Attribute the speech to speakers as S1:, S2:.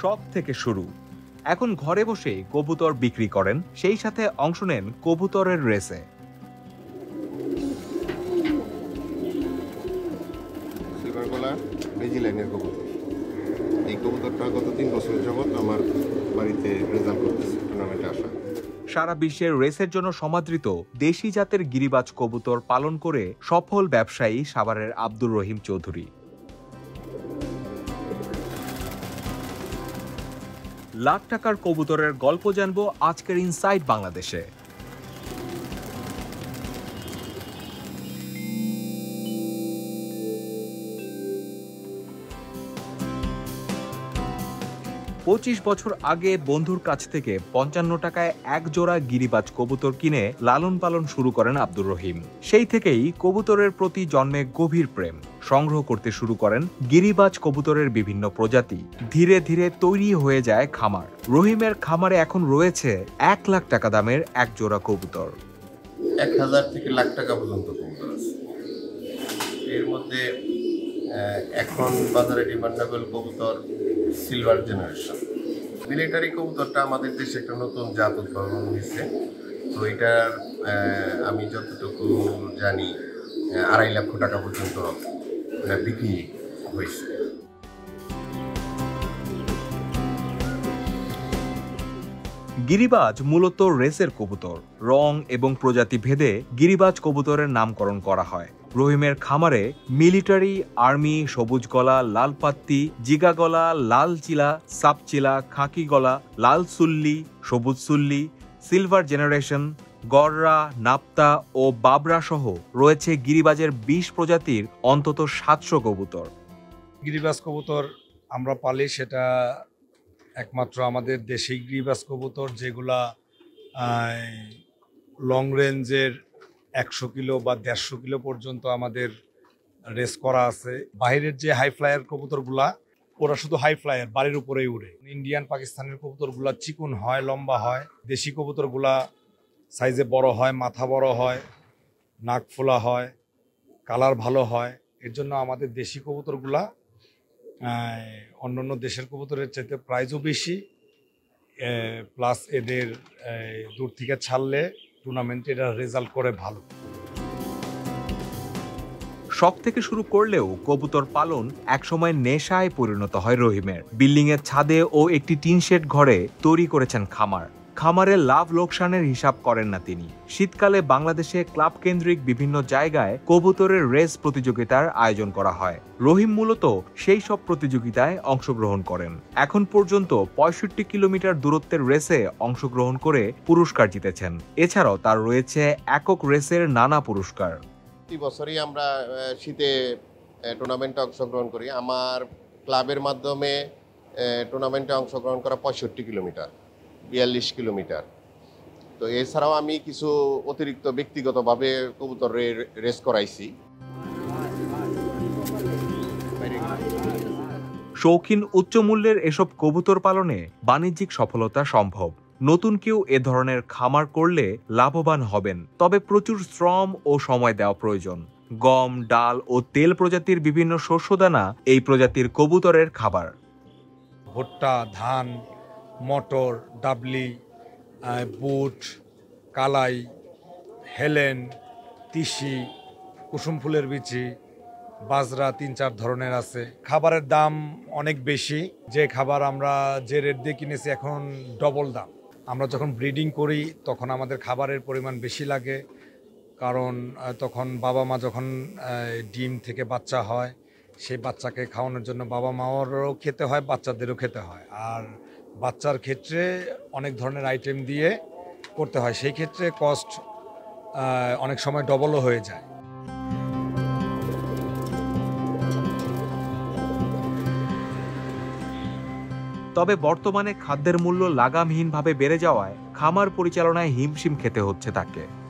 S1: শখ থেকে শুরু। এখন ঘরে বসে কবুতর বিক্রি করেন, সেই সাথে অংশ নেন কবুতরের রেসে।
S2: সিলভার গলা নিউজিল্যান্ডের কবুতর। এই কবুতরটা গত 3 বছর যাবত আমার বাড়িতে রেজাল্ট করতেছে, টুর্নামেন্টে আসা।
S1: সারা বিশ্বের রেসের জন্য সমাদৃত দেশি জাতের গিরিবাজ কবুতর পালন করে সফল ব্যবসায়ী সাভারের আব্দুর রহিম চৌধুরী। লাখ টাকার কবুতরের গল্প জানবো আজকের ইনসাইড বাংলাদেশে। 25 বছর আগে বন্ধুর কাছ থেকে 55 টাকায় এক জোড়া গিরিবাজ কবুতর কিনে লালন পালন শুরু করেন আব্দুর রহিম। সেই থেকেই কবুতরের প্রতি জন্মে গভীর প্রেম। সংগ্রহ করতে শুরু করেন গিরিবাজ কবুতরের বিভিন্ন প্রজাতি। ধীরে ধীরে তৈরি হয়ে যায় খামার। রহিমের খামারে এখন রয়েছে 1 লাখ টাকা দামের এক জোড়া কবুতর।
S2: 1000 থেকে লাখ টাকা পর্যন্ত কবুতর আছে। এর মধ্যে এখন বাজারে ডিমান্ডেবল কবুতর সিলভার জেনারেশন। মিলিটারি কবুতরটা আমাদের দেশে একটা নতুন জাত উদ্ভাবন হয়েছে। তো এটার আমি যতটুকু জানি 2.5 লক্ষ টাকা পর্যন্ত বিক্রি হয়েছে।
S1: গিরিবাজ মূলত রেসের কবুতর। রং এবং প্রজাতি ভেদে গিরিবাজ কবুতরের নামকরণ করা হয়। রহিমের খামারে মিলিটারি, আর্মি, সবুজ গলা, লাল পাত্তি, জিগা গলা, লাল চিলা, সাপ চিলা, খাকি গলা, লাল সুল্লি, সবুজ সুল্লি, সিলভার জেনারেশন, গররা, নাপ্তা ও বাবরা সহ রয়েছে গিরিবাজের 20 প্রজাতির অন্তত 700 কবুতর।
S3: গিরিবাজ কবুতর আমরা পালি, সেটা একমাত্র আমাদের দেশি গিরিবাজ কবুতর, যেগুলা লং রেঞ্জের 100 কিলো বা 150 কিলো পর্যন্ত আমাদের রেস করা আছে। বাইরের যে হাই ফ্লায়ার কবুতরগুলা, ওরা শুধু হাই ফ্লায়ার, বাড়ির উপরেই উড়ে। ইন্ডিয়ান পাকিস্তানের কবুতরগুলা চিকুন হয়, লম্বা হয়। দেশি কবুতরগুলা সাইজে বড় হয়, মাথা বড় হয়, নাক ফোলা হয়, কালার ভালো হয়। এর জন্য আমাদের দেশি কবুতরগুলা অন্যান্য দেশের কবুতরের চাইতে প্রাইজও বেশি, প্লাস এদের দূর থেকে ছাড়লে টুর্নামেন্টে এরা রেজাল্ট করে ভালো।
S1: শখ থেকে শুরু করলেও কবুতর পালন একসময় নেশায় পরিণত হয় রহিমের। বিল্ডিং এর ছাদে ও একটি টিন শেড ঘরে তৈরি করেছেন খামার। খামারে লাভ লোকসানের হিসাব করেন না তিনি। শীতকালে বাংলাদেশে ক্লাব কেন্দ্রিক বিভিন্ন জায়গায় কবুতরের রেস প্রতিযোগিতার আয়োজন করা হয়। রহিম মূলত সেই সব প্রতিযোগিতায় অংশগ্রহণ করেন। এখন পর্যন্ত 65 কিলোমিটার দূরত্বের রেসে অংশগ্রহণ করে পুরস্কার জিতেছেন। এছাড়াও তার রয়েছে একক রেসের নানা পুরস্কার।
S2: প্রতি বছরই আমরা শীতে টুর্নামেন্টে অংশগ্রহণ করি। আমার ক্লাবের মাধ্যমে টুর্নামেন্টে অংশগ্রহণ করা 65 কিলোমিটার, 42 কিলোমিটার। তো এছাড়াও আমি কিছু অতিরিক্ত ব্যক্তিগতভাবে কবুতরের রেস করাইছি।
S1: শৌখিন উচ্চ মূল্যের এসব কবুতর পালনে বাণিজ্যিক সফলতা সম্ভব। নতুন কেউ এ ধরনের খামার করলে লাভবান হবেন, তবে প্রচুর শ্রম ও সময় দেওয়া প্রয়োজন। গম, ডাল ও তেল প্রজাতির বিভিন্ন শস্যদানা এই প্রজাতির কবুতরের খাবার।
S3: ভুট্টা, ধান, মটর, ডাবলি, বুট, কালাই, হেলেন, তিসি, কুসুম ফুলের বিচি, বাজরা 3-4 ধরনের আছে। খাবারের দাম অনেক বেশি। যে খাবার আমরা যে রেট দিয়ে কিনেছি এখন ডবল দাম। আমরা যখন ব্রিডিং করি তখন আমাদের খাবারের পরিমাণ বেশি লাগে, কারণ তখন বাবা মা যখন ডিম থেকে বাচ্চা হয়, সেই বাচ্চাকে খাওয়ানোর জন্য বাবা মাওয়ারও খেতে হয়, বাচ্চাদেরও খেতে হয়। আর বাচ্চার ক্ষেত্রে অনেক ধরনের আইটেম দিয়ে করতে হয়, সেই ক্ষেত্রে কস্ট অনেক সময় ডবলও হয়ে যায়।
S1: তবে বর্তমানে খাদ্যের মূল্য লাগামহীনভাবে বেড়ে যাওয়ায় খামার পরিচালনায় হিমশিম খেতে হচ্ছে তাকে।